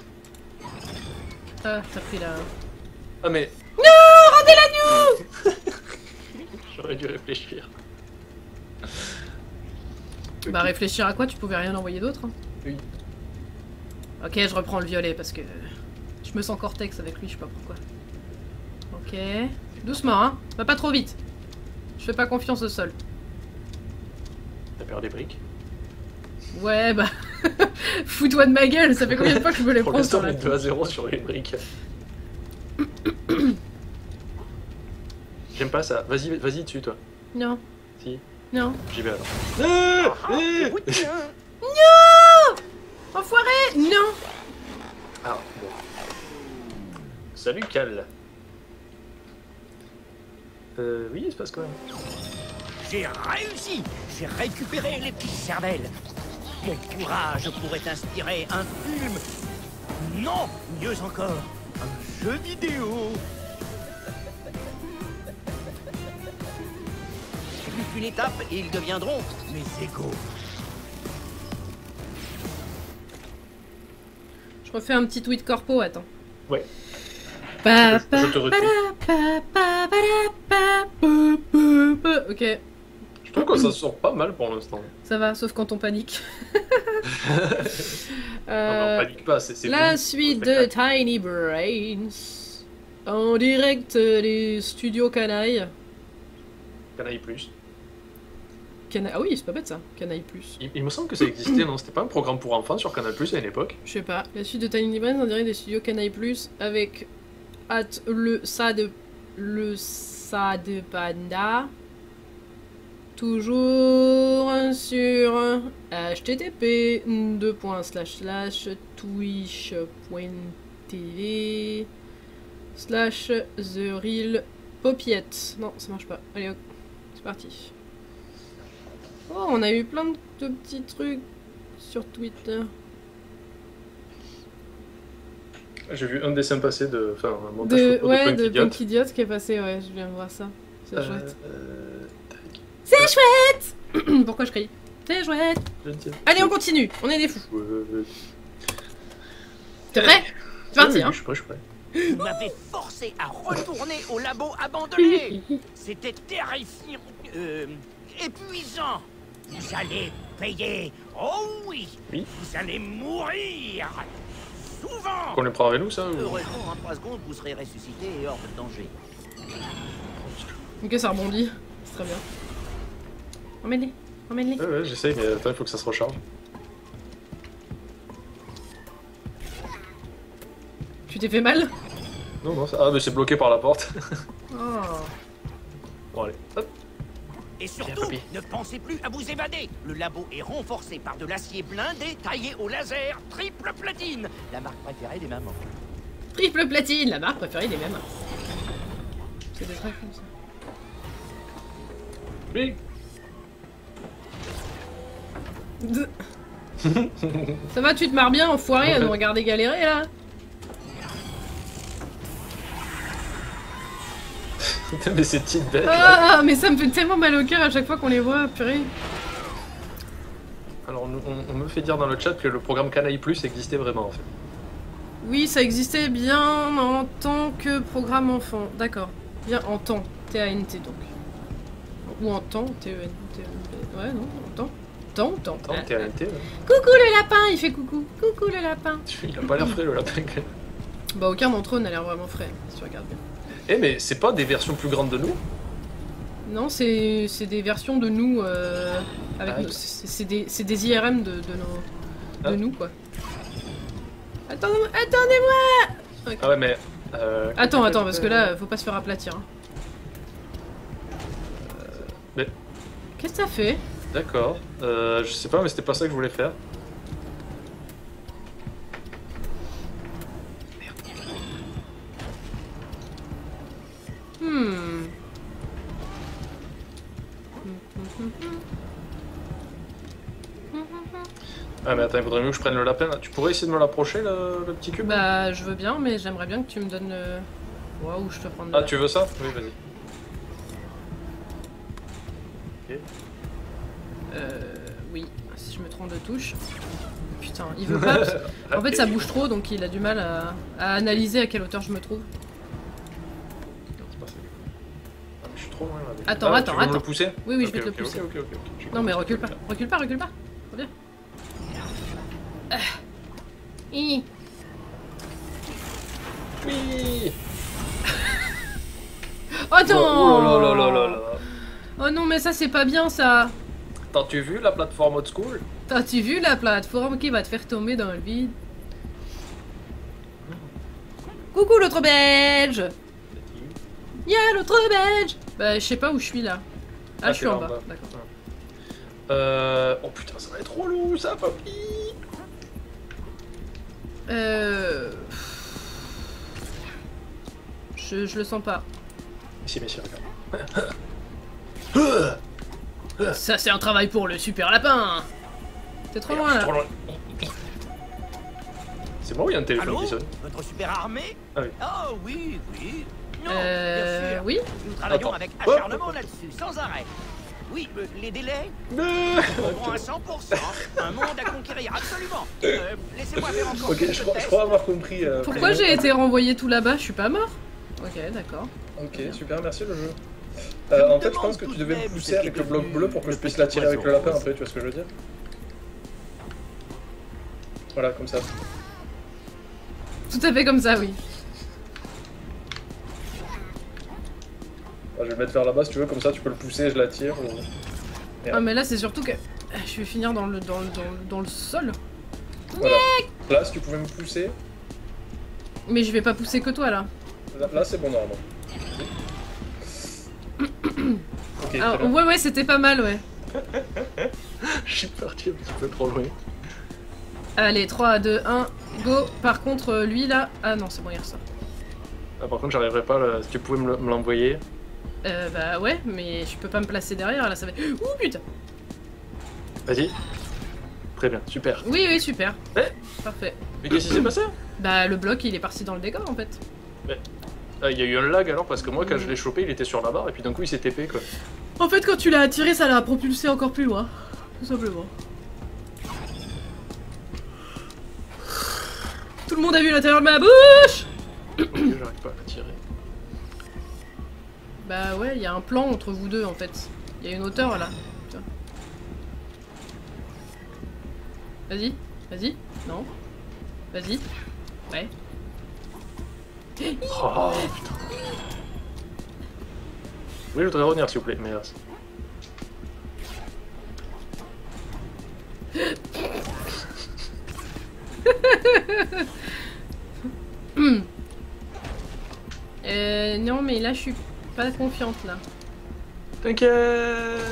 Ah, t'as pris la. Ah, mais. Non, rendez-la nous. J'aurais dû réfléchir. Bah, réfléchir à quoi? Tu pouvais rien envoyer d'autre, hein. Oui. Ok, je reprends le violet parce que je me sens cortex avec lui, je sais pas pourquoi. Ok. Doucement, hein. Va pas trop vite. Je fais pas confiance au sol. T'as perdu des briques? Ouais, bah. Fous-toi de ma gueule, ça fait combien de fois que je me les Pour prends l'instant, sur on la est deux à zéro sur les briques. J'aime pas ça. Vas-y, vas-y dessus, toi. Non, Si, non. j'y vais alors. Ah, ah, Enfoiré. Non. ah, bon. Salut, Cal. Euh, oui, il se passe quoi? J'ai réussi. J'ai récupéré les petites cervelles. Mon courage pourrait inspirer un film. Non, mieux encore, un jeu vidéo. Plus qu'une étape et ils deviendront mes égaux. Je refais un petit tweet corpo, attends. Ouais. Pa, Je- pa, je te retweet. pa, pa, pa, pa, pa, pa, pa. Ok, Je trouve que ça sort pas mal pour l'instant. ça va, sauf quand on panique. Non, mais Euh, on panique pas, c'est c'est La bon. suite C'est de spectacle. Tiny Brains. En direct des studios Canaille. Canaille Plus. Cana... Ah oui, c'est pas bête ça, Canaille Plus. Il, il me semble que ça existait, non? C'était pas un programme pour enfants sur Canal Plus à une époque? Je sais pas. La suite de Tiny Brains en direct des studios Canaille Plus avec at le ça de le ça de panda. Toujours sur h t t p deux points slash slash twitch point t v slash the real popiette. Non, ça marche pas. Allez, hop, c'est parti. Oh, on a eu plein de, de petits trucs sur Twitter. J'ai vu un dessin passer de. Enfin, un montage De, photo ouais, de de Punk Idiot. Punk Idiot qui est passé, ouais, je viens de voir ça. C'est Euh, chouette. euh, tac. C'est chouette. Pourquoi je crie? C'est chouette. Je ne sais Allez, on continue, on est des fous. Euh, T'es prêt? C'est parti, oui, hein. oui, je suis prêt, je suis prêt. Vous m'avez forcé à retourner au labo abandonné. C'était terrifiant. Euh, épuisant. Vous allez payer. Oh oui. Oui. Vous allez mourir. Souvent. Qu'on les prend avec nous, ça ou... Heureusement, en trois secondes, vous serez ressuscité et hors de danger. Ok, ça rebondit. C'est très bien. Emmène-les, emmène-les. Ouais, ouais, j'essaye, mais attends, il faut que ça se recharge. Tu t'es fait mal? Non, non, ça... Ah, mais c'est bloqué par la porte. Oh. Bon, allez, hop. Et surtout, papy. ne pensez plus à vous évader. Le labo est renforcé par de l'acier blindé taillé au laser triple platine. La marque préférée des mamans. Triple platine, la marque préférée des mêmes. C'est des trucs comme ça. Oui. Ça va, tu te marres bien, enfoiré, à nous regarder galérer là? Putain, mais ces petites bêtes. Ah, mais ça me fait tellement mal au cœur à chaque fois qu'on les voit, purée. Alors, on, on- on me fait dire dans le chat que le programme Canaille Plus existait vraiment en fait. Oui, ça existait bien en tant que programme enfant. D'accord. Bien en temps. T A N T donc. Ou en temps. T E N T. Ouais, non, en temps. Temps, temps. Attends, T A N T, ouais. Coucou le lapin, il fait coucou. Coucou le lapin. Il a pas l'air frais le lapin. Bah, aucun d'entre eux n'a l'air vraiment frais, si tu regardes bien. Eh, mais c'est pas des versions plus grandes de nous? Non, c'est c'est des versions de nous. Euh, avec Ah, nos- c'est c'est des, c'est des I R M de, de, nos, Ah. de nous, quoi. Attends, attendez-moi. Ok. Ah ouais, mais. Euh... Attends, attends, parce que là, faut pas se faire aplatir. Hein. mais- Qu'est-ce que ça fait? D'accord. Euh, je sais pas, mais c'était pas ça que je voulais faire. Hmm. Ah, mais attends, il faudrait mieux que je prenne le lapin. Là. Tu pourrais essayer de me l'approcher, le, le petit cube? Bah, je veux bien, mais j'aimerais bien que tu me donnes le. Waouh, je te prends de Ah, tu veux ça? Oui, vas-y. Ok. Euh. Oui, si je me trompe de touche. Putain, il veut pas. Parce... En fait, ça bouge trop, donc il a du mal à, à analyser à quelle hauteur je me trouve. Non, c'est pas ça. Ah, mais je suis trop loin là. Attends, ah, attends, tu veux me attends. le pousser? Oui, oui, je Ok, vais te le ok, pousser. Ok, ok, ok. ok. J'ai Non, mais compris. recule pas, recule pas, recule pas. Reviens. Ah. Hi. Oui. Oh non! Oh là là là là là. Oh non, mais ça c'est pas bien ça! T'as-tu vu la plateforme old school? T'as-tu vu la plateforme qui va te faire tomber dans le vide? Coucou l'autre belge! Y'a l'autre belge! Bah, je sais pas où je suis là. Ah, Ah, je suis t'es en là bas, en bas. d'accord. Euh... Oh putain, ça va être relou ça, papy. Euh. Je, je le sens pas. Ici, messieurs, regarde. Ça, c'est un travail pour le super lapin! T'es trop loin Je suis là! trop loin. C'est moi ou il y a un téléphone Allô? qui sonne? Votre super armée? Ah oui. Oh oui, oui. Non, Euh. bien sûr. Oui? Nous travaillons Attends. avec Oh. acharnement là-dessus, sans arrêt. Oui, euh, les délais vont à cent pour cent. Un monde à conquérir, absolument. Euh, Laissez-moi faire encore Ok, quelques je crois, je tests. crois avoir compris. euh, Pourquoi Prénom. j'ai été renvoyé tout là-bas? Je suis pas mort? Ok, d'accord. Ok, super, merci le jeu. Je Euh, me en fait, je demande pense que tout tu de devais me même pousser ce qui avec est le bloc devenu bleu pour que le je puisse petit l'attirer avec le poisson lapin rose. après, tu vois ce que je veux dire? Voilà, comme ça. Tout à fait comme ça, oui. Ah, je vais le mettre vers là-bas si tu veux, comme ça tu peux le pousser, je l'attire. Ou... Ah, mais là, c'est surtout que je vais finir dans le, dans le, dans le, dans le sol. Voilà. Là, si tu pouvais me pousser, Mais je vais pas pousser que toi là. là, là, c'est bon normalement. Ok, très Alors, bien. ouais, ouais, c'était pas mal, ouais. Je suis parti un petit peu trop loin. Allez, trois, deux, un, go. Par contre, euh, lui là. Ah non, c'est bon, il ressort. Ah, par contre, j'arriverai pas, là, si tu pouvais me le- me l'envoyer. Euh, bah ouais, mais je peux pas me placer derrière là, ça va. Ouh putain! Vas-y. Très bien, super. Oui, oui, super. Eh Parfait. Mais qu'est-ce qui s'est passé? Bah, le bloc il est parti dans le décor en fait. Ah, il y a eu un lag alors, parce que moi, quand je l'ai chopé, il était sur la barre, et puis d'un coup, il s'est T P quoi. En fait, quand tu l'as attiré, ça l'a propulsé encore plus loin. Tout simplement. Tout le monde a vu l'intérieur de ma bouche! Ok, j'arrive pas à la tirer. Bah ouais, il y a un plan entre vous deux en fait. Il y a une hauteur là. Tiens. Vas-y, vas-y. Non. Vas-y. Ouais. Oh putain. Oui, je voudrais revenir s'il vous plaît, merci. Euh, non, mais là je suis pas confiante là. T'inquiète.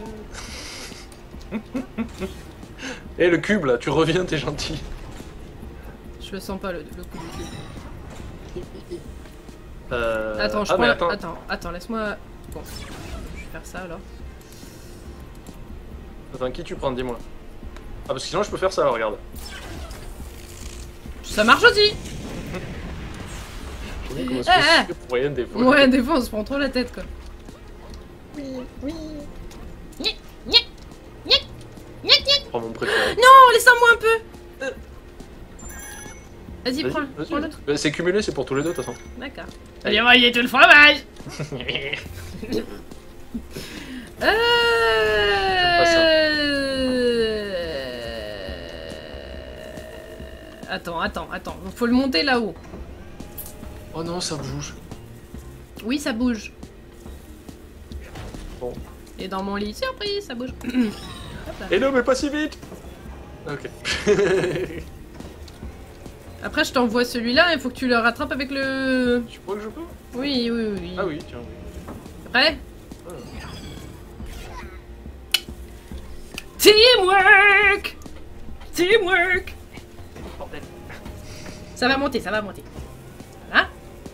Et le cube là, tu reviens, t'es gentil. Je le sens pas le, le coup du cube. Euh... Attends, je ah, prends mais la- attends. attends, attends, laisse-moi. Bon, je vais faire ça alors. Attends, qui tu prends, dis-moi. Ah, parce que sinon je peux faire ça, alors, regarde. Ça marche aussi! Je sais comment Eh, se eh. fait pour rien des fois. Ouais, des fois on se prend trop la tête quoi. Je prends mon préféré. Non, laisse-moi un peu! Vas-y, Vas-y, prends, vas-y. prends l'autre. Bah, c'est cumulé, c'est pour tous les deux de toute façon. D'accord. Allez, envoyez tout le fromage! Euh... pas ça. Attends, attends, attends. Faut le monter là-haut. Oh non, ça bouge. Oui, ça bouge. Bon. Et dans mon lit, surprise, ça bouge. Hop là. Et non, mais pas si vite. Ok. Après, je t'envoie celui-là, il faut que tu le rattrapes avec le... Tu crois que je peux? Oui, oui, oui. Ah oui, tiens, oui. Prêt? Ah. Teamwork! Teamwork! Bordel. Ça va monter, ça va monter. Voilà.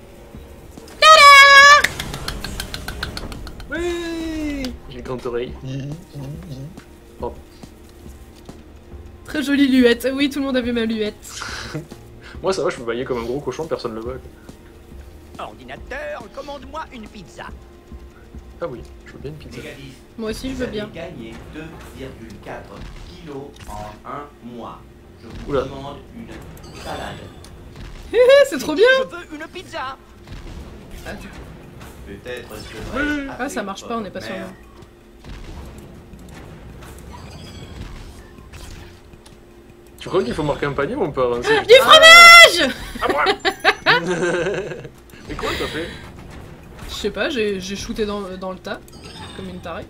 Oui. J'ai une grande oreille. Pardon. Très jolie luette. Oui, tout le monde a vu ma luette. Moi ça va, je peux bailler comme un gros cochon, personne le voit. quoi. Ordinateur, commande-moi une pizza. Ah oui, je veux bien une pizza. Négatif. Moi aussi, je Vous veux avez bien. gagné deux virgule quatre kilos en un mois. Je vous Oula. demande une salade. Eh, c'est trop bien! Je veux une pizza. Peut-être que Oui. Ah, ça marche pas, on n'est pas sûr. Tu crois qu'il faut marquer un panier ou on peut avancer? Du fromage! À moi. Mais quoi t'as fait? Je sais pas, j'ai j'ai shooté dans, dans le tas, comme une tarée.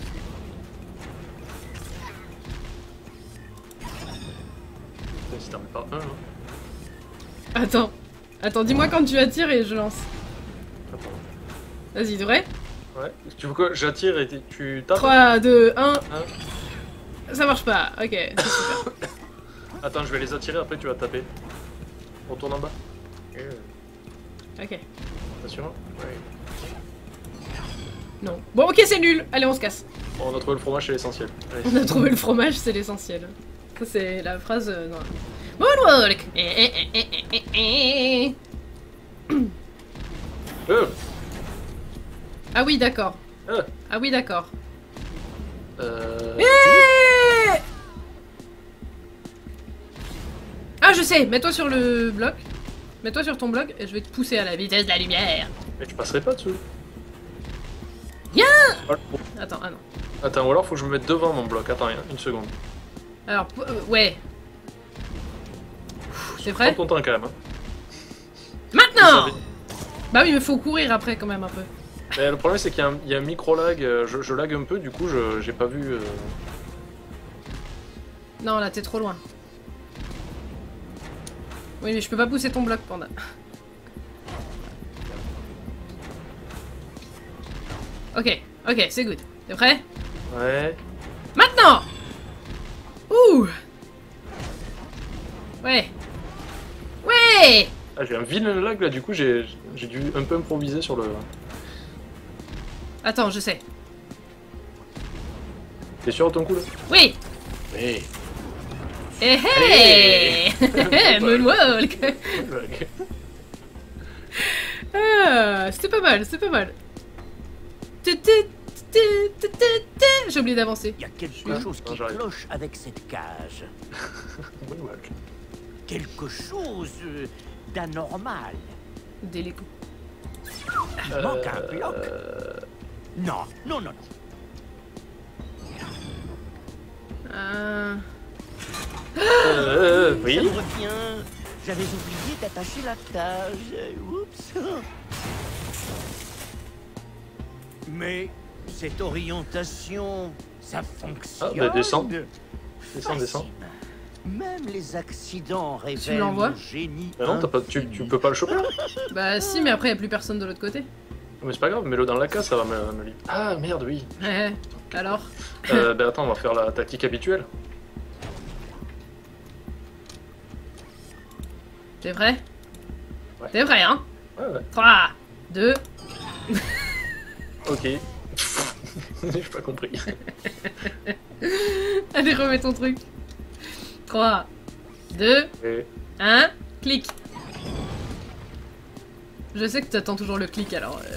Putain, si t'en mets pas un, hein. Attends, attends, dis-moi quand tu attires et je lance. Attends. Vas-y, de vrai? Ouais. Tu veux quoi? J'attire et t'es- tu tapes? trois, deux, un. Un. Ça marche pas, ok, c'est super. Attends, je vais les attirer, après tu vas taper. Retourne en bas. Ok, T'as sûr? Ouais. non. Bon, ok, c'est nul. Allez, on se casse. Bon, on a trouvé le fromage, c'est l'essentiel. Allez. On a trouvé le fromage, c'est l'essentiel. Ça, c'est la phrase. Euh, non. Moonwalk. Eh, eh, eh, eh, eh, eh. Euh, Ah oui, d'accord. euh, Ah oui, d'accord. euh... Eh Ah, je sais. Mets-toi sur le bloc. Mets-toi sur ton bloc et je vais te pousser à la vitesse de la lumière. Mais tu passerais pas dessus. Viens. Voilà. Attends, ah non. Attends, ou alors faut que je me mette devant mon bloc. Attends, rien, une seconde. Alors, p- euh, ouais. C'est prêt? Prends ton temps quand même. Hein. Maintenant! Vous savez. Bah oui, mais faut courir après quand même un peu. Mais le problème c'est qu'il y a un, il y a un micro-lag, euh, je, je lag un peu, du coup je j'ai pas vu... euh, Non, là, t'es trop loin. Oui, mais je peux pas pousser ton bloc, Panda. Ok, ok, c'est good. T'es prêt? Ouais... Maintenant! Ouh! Ouais! Ouais! Ah j'ai un vilain lag là, du coup j'ai j'ai dû un peu improviser sur le... Attends, je sais. T'es sûr de ton coup là? Oui! Oui. Eh hey! Moonwalk! Ah, c'était pas mal, c'était pas mal. Tu, tu, tu, tu, tu, tu. J'ai oublié d'avancer. Il y a quelque Ah, chose non, qui j'arrive. cloche avec cette cage. Moonwalk. Quelque chose euh, d'anormal. Déléco. Il manque un bloc. Euh... Non, non, non, non. Euh... euh, oui. Ça me revient. J'avais oublié d'attacher la cage. Oups. Mais cette orientation, ça fonctionne. Ah, bah, descends. Descends, descends. Fascine. Même les accidents révèlent l'envoies mon génie. Bah non, t'as pas, tu, tu peux pas le choper là? Bah si, mais après, y a plus personne de l'autre côté. Mais c'est pas grave, mets-le dans la case, ça va me, me libérer. Ah merde, oui. Ouais, alors Euh, ben attends, on va faire la tactique habituelle. T'es vrai? Ouais. T'es vrai, hein? Ouais, ouais. trois, deux... Ok. J'ai pas compris. Allez, remets ton truc. trois, deux, Et... un, clic. Je sais que t'attends toujours le clic, alors... Euh...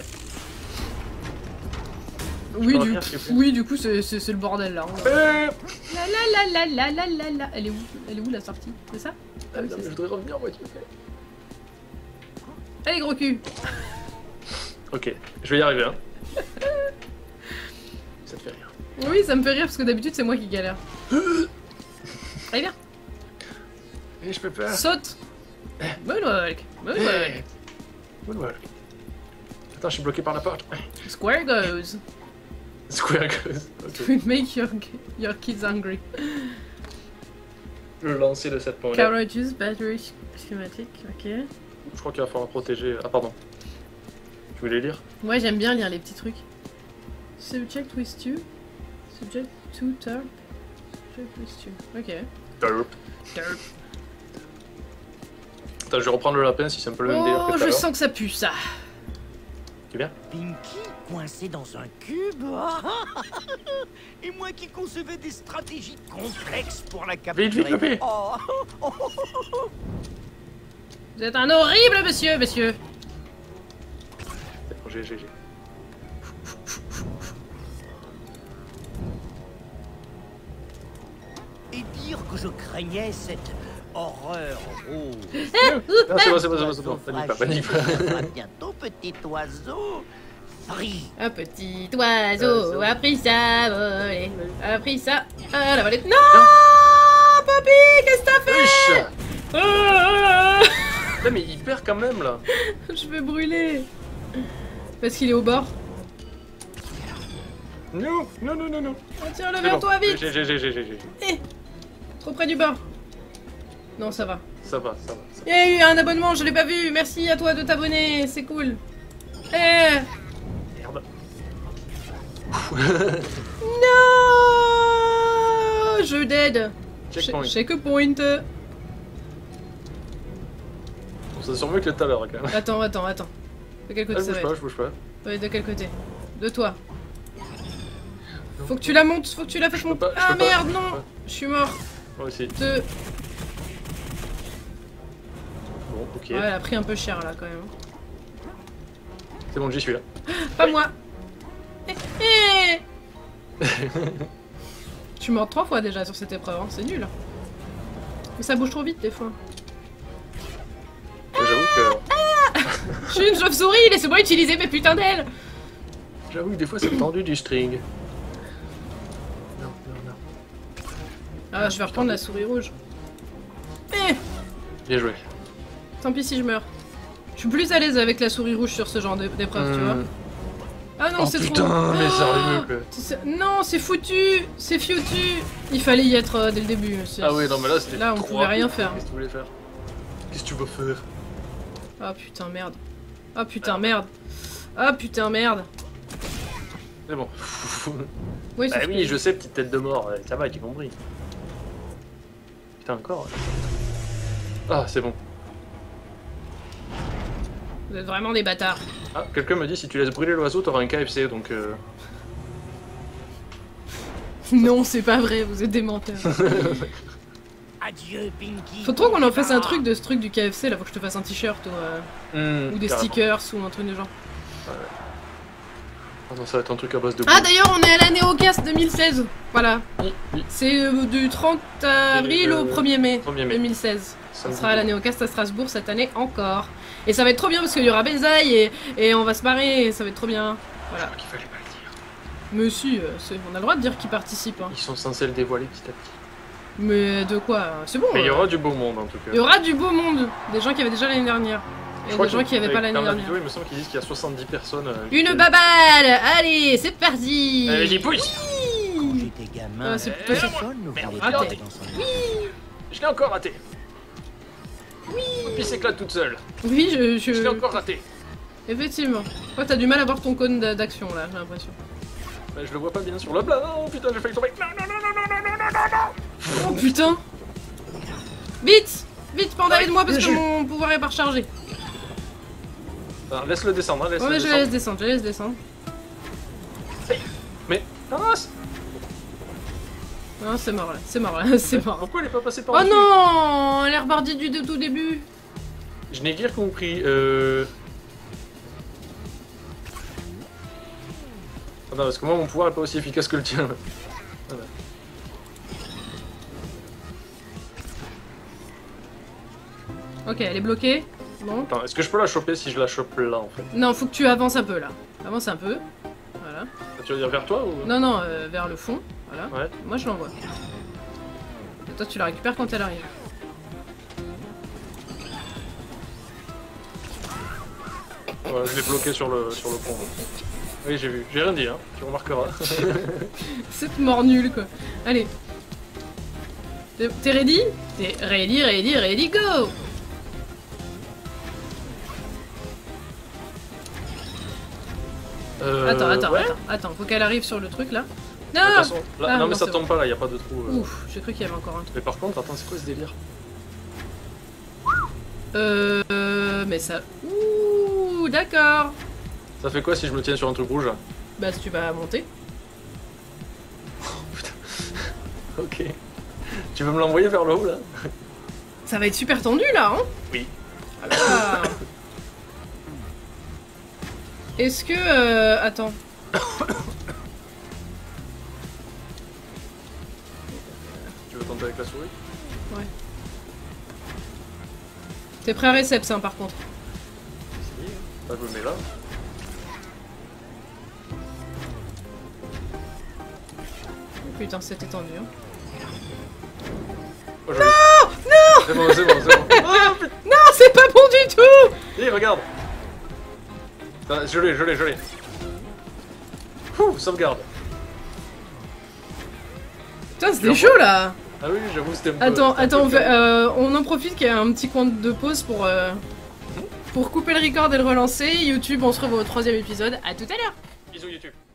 Oui, peux du... revenir, s'il te plaît oui, du coup, c'est c'est- c'est le bordel, là. Eh La la la la la la la la... Elle est où? Elle est où, la sortie? C'est ça? Ah, oui, non, c'est mais je ça. voudrais revenir, moi, tu me fais. Allez, gros cul. Ok, je vais y arriver, hein. Ça te fait rire. Oui, ça me fait rire, parce que d'habitude, c'est moi qui galère. Allez, viens. Eh, je peux pas. Saute. Moonwalk. Moonwalk. Eh. Moonwalk. Attends, je suis bloqué par la porte. Square goes. Square goes. Ok. To make your, your kids hungry. Le lancer de cette pointe. Carriages, battery schematic, ok. Je crois qu'il va falloir protéger. Ah, pardon. Tu voulais lire? Ouais, j'aime bien lire les petits trucs. Subject with you. Subject to turp. Subject with you. Ok. Derp. Derp. Attends, je vais reprendre le lapin si c'est un peu le même délire que Oh, tout à je l'heure. sens que ça pue ça. Tu viens? Pinky coincé dans un cube. Et moi qui concevais des stratégies complexes pour la capturer. Vite, vite, Pépé. Oh. Vous êtes un horrible monsieur, monsieur. Bon, G G G. Et dire que je craignais cette horreur rose. Non, c'est bon, c'est bon, c'est bon, c'est bon. Panique pas, panique pas. À bientôt, petit oiseau. Free. Un petit oiseau a pris ça, volé, a pris ça, à la volée. Non, Poppy, qu'est-ce que t'as fait? Wesh. Ah, Putain, mais il perd quand même là. je vais brûler. Parce qu'il est au bord. Non, non, non, non, non. Oh, tiens-le C'est vers bon. toi, vite. G G G G G G. Eh, trop près du bord. Non, ça va. Ça va, ça va. Ça Il y a eu un abonnement, je l'ai pas vu. Merci à toi de t'abonner, c'est cool. Eh, va. Merde. non, je dead. Checkpoint. Ch- Checkpoint. On s'en sort mieux que tout à l'heure quand même. Attends, attends, attends. De quel Ah, côté je ça bouge va pas, être? je bouge pas. Ouais, de quel côté? De toi. Faut que tu la montes, faut que tu la fasses peux monter. pas, je Ah peux pas. merde, non. Ouais. Je suis mort. Moi aussi. Deux. Bon, ok. Ouais, elle a pris un peu cher là quand même. C'est bon, j'y suis là. Pas moi. Eh, eh. Je suis morte trois fois déjà sur cette épreuve, hein. C'est nul. Mais ça bouge trop vite des fois. J'avoue que. Je suis une chauve-souris, laissez-moi utiliser mes putains d'ailes. J'avoue que des fois c'est tendu du string. Non, non, non. Ah, je vais reprendre la souris rouge. Eh, Bien joué. tant pis si je meurs. Je suis plus à l'aise avec la souris rouge sur ce genre d'é- d'épreuve, tu vois. Hmm. Ah non, Oh c'est trop... putain, mais sérieux Ah, quoi. c'est- Non, c'est foutu. C'est foutu. Il fallait y être euh, dès le début. c'est- Ah oui, non, mais là c'était. Là, on trop pouvait rien rapide. faire. Qu'est-ce que tu voulais faire? Qu'est-ce que tu veux faire? Ah putain, merde. Ah putain, merde. Ah putain, merde. C'est bon. Oui, Bah sauf oui, que- je sais, petite tête de mort, euh, ça va, j'ai compris. Putain, encore. Ah, c'est bon. Vous êtes vraiment des bâtards. Ah, quelqu'un me dit si tu laisses brûler l'oiseau, t'auras un K F C, donc. Euh... Non, c'est pas vrai, vous êtes des menteurs. Adieu, Pinky. Faut trop qu'on en fasse un truc de ce truc du K F C là, faut que je te fasse un t-shirt ou, euh, hmm, ou des carrément. stickers ou un truc de genre. Ah non, ça va être un truc à base de. Ah d'ailleurs, on est à la NeoCast deux mille seize. Voilà. Oui, oui. C'est euh, du trente avril le au premier mai premier mai. deux mille seize. Ça On me sera à la dit. NeoCast à Strasbourg cette année encore. Et ça va être trop bien parce qu'il y aura Benzaï et, et on va se marrer et ça va être trop bien. Je Voilà. crois qu'il fallait pas le dire. Mais si, euh, c'est- on a le droit de dire qui participe. Hein. Ils sont censés le dévoiler petit à petit. Mais de quoi? C'est bon. Mais il y euh, aura du beau monde en tout cas. il y aura du beau monde. Des gens qui avaient déjà l'année dernière. Je Et crois des gens que- qui avaient pas avec- l'année dans la dernière. vidéo, il me semble qu'ils disent qu'il y a soixante-dix personnes. euh, Une qui- baballe. Allez, c'est parti. Allez, j'y pousse. Quand j'étais gamin, Ah, c'est Eh, plutôt- personne ne merde, voulait raté. rentrer dans son lit. Je l'ai encore raté. Oui. Puis s'éclate toute seule. Oui, je. Je l'ai je... encore raté. Effectivement. Oh, t'as du mal à voir ton cône d'a- d'action là, j'ai l'impression. Bah, je le vois pas bien sur le blanc. Oh putain, j'ai failli tomber. Non, non, non, non, non, non, non, non, non. Oh putain! Vite! Vite, Panda, Ouais, aide-moi parce que j'ai- mon pouvoir est pas rechargé. Ah, laisse-le descendre, hein, laisse-le Ouais, mais je descendre. la laisse descendre, je la laisse descendre. Mais, Thanos, Non, c'est mort là, c'est mort là, c'est mort. pourquoi il est pas passé par Oh dessus? non! Elle est rebardie du tout début. Je n'ai guère compris. Euh... Ah non, parce que moi, mon pouvoir est pas aussi efficace que le tien. Voilà. Ok, elle est bloquée. Bon. Attends, est-ce que je peux la choper si je la chope là, en fait? Non, faut que tu avances un peu là. Avance un peu. Voilà. Tu veux dire vers toi ou... Non, non, euh, vers le fond. Voilà. Ouais. Moi, je l'envoie. Et toi, tu la récupères quand elle arrive. Voilà, je l'ai bloqué sur le, sur le pont. Oui, j'ai vu. J'ai rien dit, hein. Tu remarqueras. Cette mort nulle, quoi. Allez. T'es t'es ready? T'es ready, ready, ready, go! Euh, Attends, attends, ouais. attends, attends. Faut qu'elle arrive sur le truc, là. De Non! toute façon, là- Ah, non, mais non, ça c'est tombe pas là, y a pas de trou. euh. Ouf, j'ai cru qu'il y avait encore un truc. Mais par contre, attends, c'est quoi ce délire? Euh... Mais ça... Ouh, d'accord. Ça fait quoi si je me tiens sur un truc rouge? Bah, si tu vas monter. Ok. Tu veux me l'envoyer vers le haut là? Ça va être super tendu, là, hein? Oui. Ah. Est-ce que... Euh... Attends. Tu veux tenter avec la souris? Ouais. T'es prêt à réceps, hein, par contre. Si. Là, je me mets là. Oh, putain, c'était tendu, hein. Oh, joli. Non! Non! C'est bon, c'est bon, c'est bon. Oh, putain. Non, c'est pas bon du tout! Hé, regarde! Ah, je l'ai, je l'ai, je l'ai. Ouh, sauvegarde. Putain, c'était chaud, là! Ah oui, j'avoue, c'était un peu... Attends, c'était un attends, on, peu fait- euh, on en profite qu'il y a un petit coin de pause pour, euh, pour couper le record et le relancer. YouTube, on se revoit au troisième épisode. À tout à l'heure! Bisous YouTube.